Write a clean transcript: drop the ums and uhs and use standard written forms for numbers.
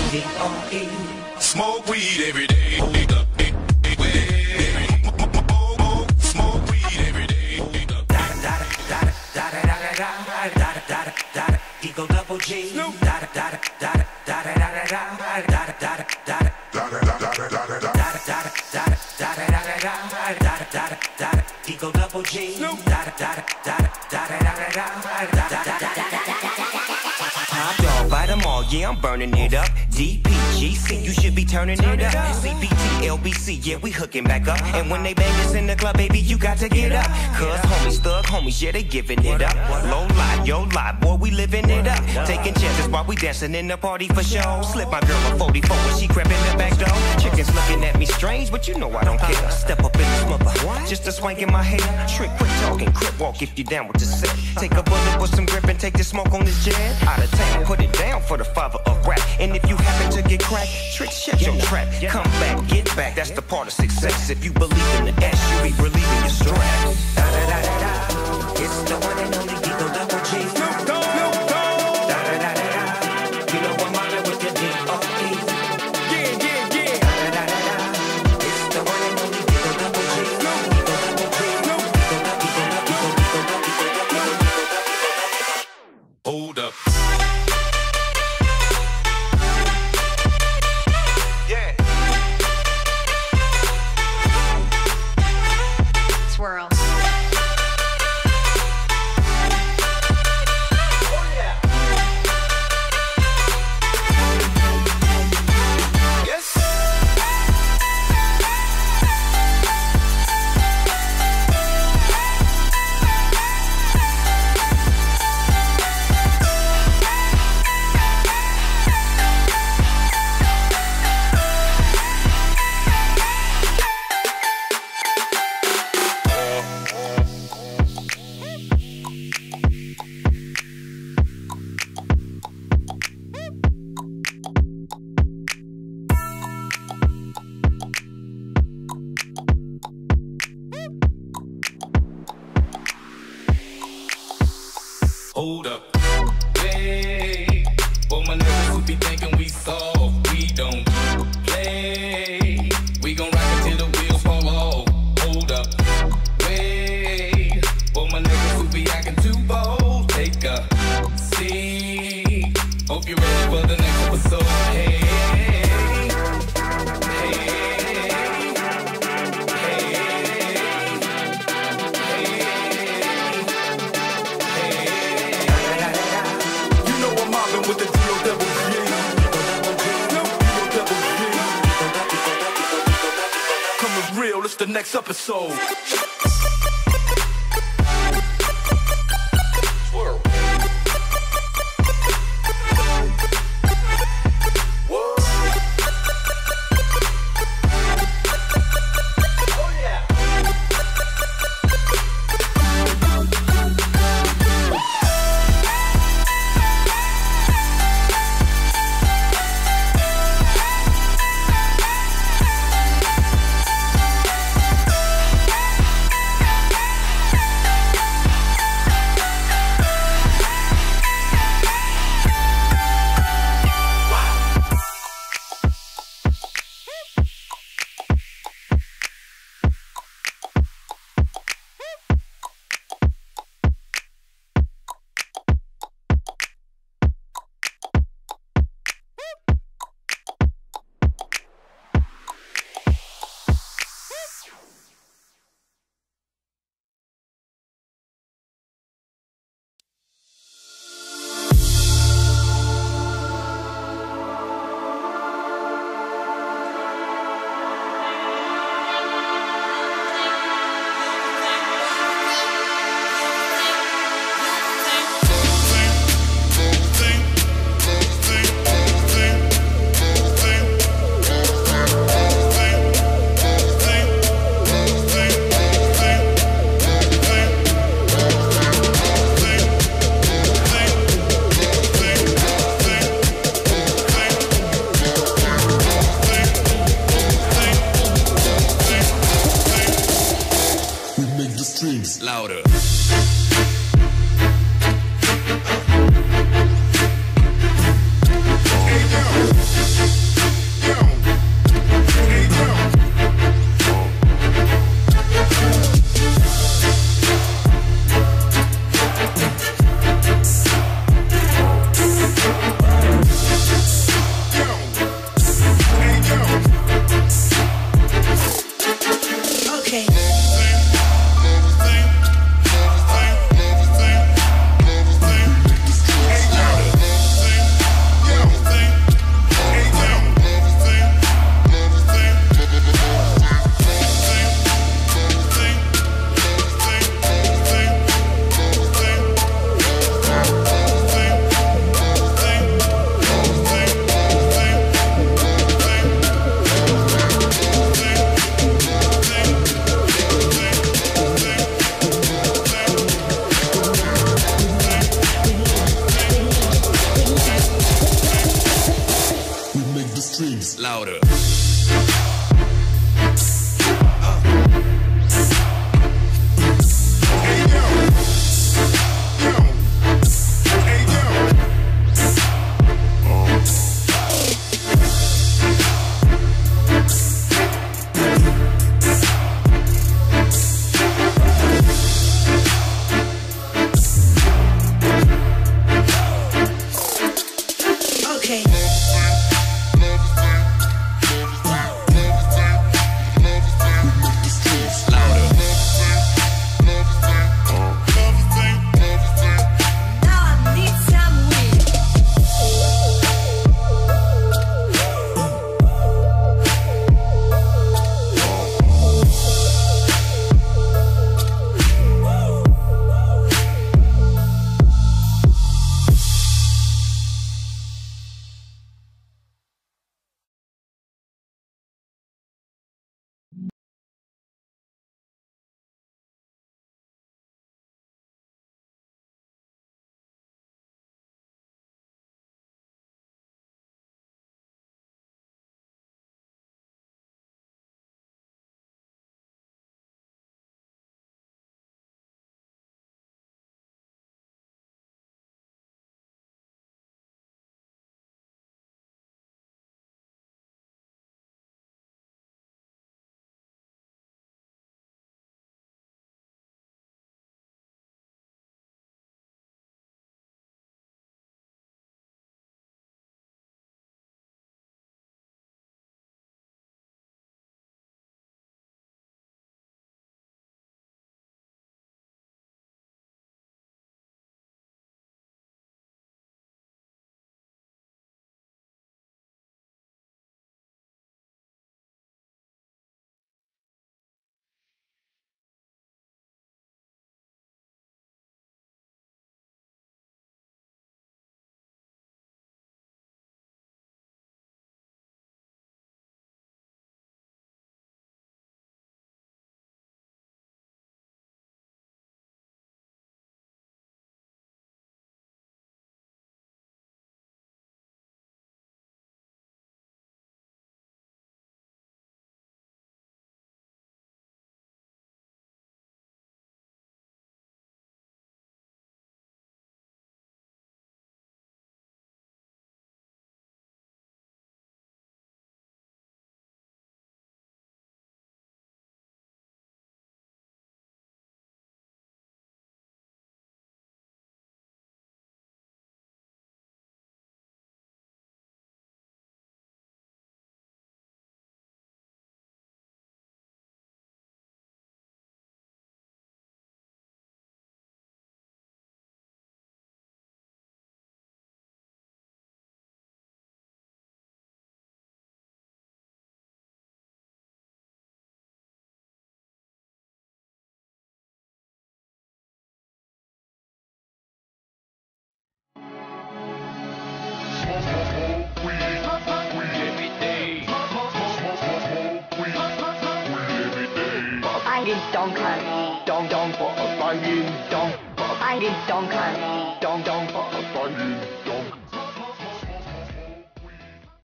D-O-E. Smoke weed every day. Smoke weed every day. Eagle double G. Eagle double G. Top dog, bite them all, yeah, I'm burning it up. DPGC, you should be turning it up. CPT, LBC, yeah, we hooking back up. And when they bang us in the club, baby, you got to get up. Cuz homies, thug homies, yeah, they giving it up. Low lie, yo lie, boy, we living it up. Taking chances while we dancing in the party for show. Slip my girl a 44 when she crept in the back door. Chickens looking at me strange, but you know I don't care. Step up in this mother, just a swank in my hair. Trick, quit talking, crip walk if you down with the set. Take a bullet with some grip and take the smoke on this jet. Out of town, put it down for the father of rap. And if you happen to get cracked, trick, shut your trap. Come back, get back, that's the part of success. If you believe in the S, you be relieving your stress. It's the one and only Eagle double G. You know I'm mobbing with the D-O-E. It's the one and only Eagle double G. Hold up. Swirl. Hold up. Hey, for my niggas who be thinking we soft, we don't play. We gon' rock until the wheels fall off. Hold up. Wait, for my niggas who be acting too bold, take a seat. Hope you're ready for the next episode. Hey. With the D-O-double-G. Coming real, it's the next episode. Swirl. streams. Louder. Dong kan, dong dong for a bangin, dong, bangin dong kan, dong dong for a bangin.